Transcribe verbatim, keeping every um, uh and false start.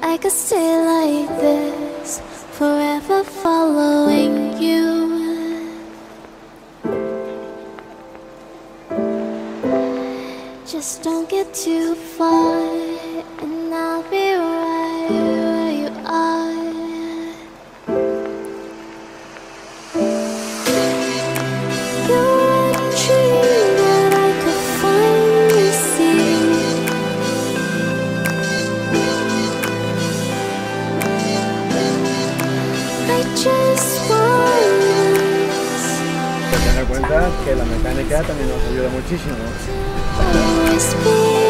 I could stay like this, forever following you. Just don't get too far, and I'll be right where you are. You're a dream that I could finally see. I just want us. Ten en cuenta que la mecánica también nos ayuda muchísimo. Always be